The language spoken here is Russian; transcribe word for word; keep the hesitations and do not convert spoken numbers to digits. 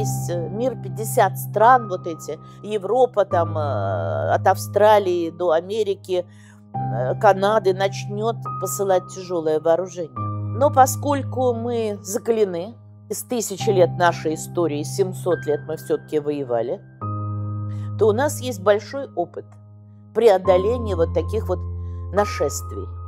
весь мир, пятьдесят стран, вот эти, Европа, там, от Австралии до Америки, Канады, начнет посылать тяжелое вооружение. Но поскольку мы закалены, из тысячи лет нашей истории, семьсот лет мы все-таки воевали, то у нас есть большой опыт преодоления вот таких вот нашествий.